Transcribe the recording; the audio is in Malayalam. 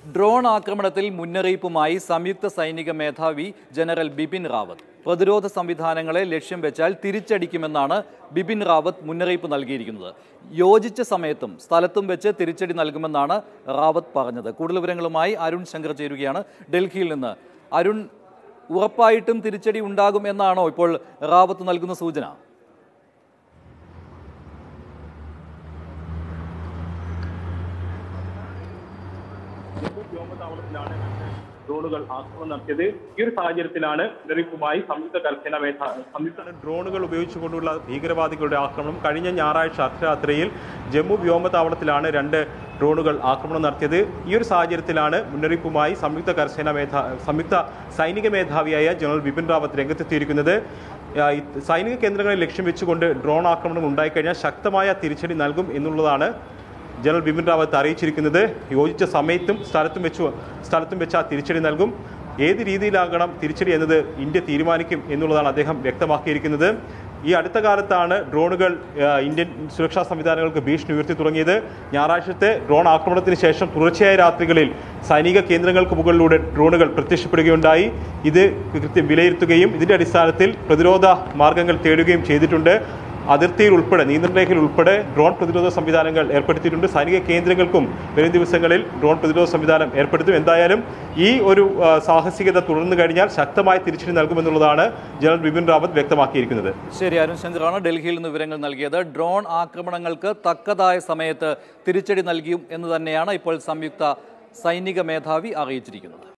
ഡ്രോൺ ആക്രമണത്തിൽ മുന്നറിയിപ്പുമായി സംയുക്ത സൈനിക മേധാവി ജനറൽ ബിപിൻ റാവത്ത്. പ്രതിരോധ സംവിധാനങ്ങളെ ലക്ഷ്യം വെച്ചാൽ തിരിച്ചടിക്കുമെന്നാണ് ബിപിൻ റാവത്ത് മുന്നറിയിപ്പ് നൽകിയിരിക്കുന്നത്. യോജിച്ച സമയത്തും സ്ഥലത്തും വെച്ച് തിരിച്ചടി നൽകുമെന്നാണ് റാവത്ത് പറഞ്ഞത്. കൂടുതൽ വിവരങ്ങളുമായി അരുൺ ശങ്കർ ചേരുകയാണ് ഡൽഹിയിൽ നിന്ന്. അരുൺ, ഉറപ്പായിട്ടും തിരിച്ചടി ഉണ്ടാകും എന്നാണോ ഇപ്പോൾ റാവത്ത് നൽകുന്ന സൂചന? വ്യോമതാവളത്തിലാണ് ഡ്രോണുകൾ ആക്രമണം നടത്തിയത്. ഈ ഒരു സാഹചര്യത്തിലാണ് മുന്നറിയിപ്പുമായി സംയുക്ത കരസേനാ ഡ്രോണുകൾ ഉപയോഗിച്ചുകൊണ്ടുള്ള ഭീകരവാദികളുടെ ആക്രമണം. കഴിഞ്ഞ ഞായറാഴ്ച അർദ്ധരാത്രിയിൽ ജമ്മു വ്യോമതാവളത്തിലാണ് 2 ഡ്രോണുകൾ ആക്രമണം നടത്തിയത്. ഈ ഒരു സാഹചര്യത്തിലാണ് മുന്നറിയിപ്പുമായി സംയുക്ത സൈനിക മേധാവിയായ ജനറൽ ബിപിൻ റാവത്ത് രംഗത്തെത്തിയിരിക്കുന്നത്. സൈനിക കേന്ദ്രങ്ങളെ ലക്ഷ്യം വെച്ചുകൊണ്ട് ഡ്രോൺ ആക്രമണം ഉണ്ടായിക്കഴിഞ്ഞാൽ ശക്തമായ തിരിച്ചടി നൽകും എന്നുള്ളതാണ് ജനറൽ ബിപിൻ റാവത്ത് അറിയിച്ചിരിക്കുന്നത്. യോജിച്ച സമയത്തും സ്ഥലത്തും വെച്ച് ആ തിരിച്ചടി നൽകും. ഏത് രീതിയിലാകണം തിരിച്ചടി എന്നത് ഇന്ത്യ തീരുമാനിക്കും എന്നുള്ളതാണ് അദ്ദേഹം വ്യക്തമാക്കിയിരിക്കുന്നത്. ഈ അടുത്ത കാലത്താണ് ഡ്രോണുകൾ ഇന്ത്യൻ സുരക്ഷാ സംവിധാനങ്ങൾക്ക് ഭീഷണി ഉയർത്തി തുടങ്ങിയത്. ഞായറാഴ്ചത്തെ ഡ്രോൺ ആക്രമണത്തിന് ശേഷം തുടർച്ചയായ രാത്രികളിൽ സൈനിക കേന്ദ്രങ്ങൾക്ക് മുകളിലൂടെ ഡ്രോണുകൾ പ്രത്യക്ഷപ്പെടുകയുണ്ടായി. ഇത് കൃത്യം വിലയിരുത്തുകയും ഇതിന്റെ അടിസ്ഥാനത്തിൽ പ്രതിരോധ മാർഗങ്ങൾ തേടുകയും ചെയ്തിട്ടുണ്ട്. അതിർത്തിയിൽ ഉൾപ്പെടെ നിയന്ത്രണരേഖയിൽ ഉൾപ്പെടെ ഡ്രോൺ പ്രതിരോധ സംവിധാനങ്ങൾ ഏർപ്പെടുത്തിയിട്ടുണ്ട്. സൈനിക കേന്ദ്രങ്ങൾക്കും വരും ദിവസങ്ങളിൽ ഡ്രോൺ പ്രതിരോധ സംവിധാനം ഏർപ്പെടുത്തും. എന്തായാലും ഈ ഒരു സാഹസികത തുടർന്നു കഴിഞ്ഞാൽ ശക്തമായ തിരിച്ചടി നൽകുമെന്നുള്ളതാണ് ജനറൽ ബിപിൻ റാവത്ത് വ്യക്തമാക്കിയിരിക്കുന്നത്. ശരി, അരുൺ ശങ്കറാണ് ഡൽഹിയിൽ നിന്ന് വിവരങ്ങൾ നൽകിയത്. ഡ്രോൺ ആക്രമണങ്ങൾക്ക് തക്കതായ സമയത്ത് തിരിച്ചടി നൽകിയും എന്ന് തന്നെയാണ് ഇപ്പോൾ സംയുക്ത സൈനിക മേധാവി അറിയിച്ചിരിക്കുന്നത്.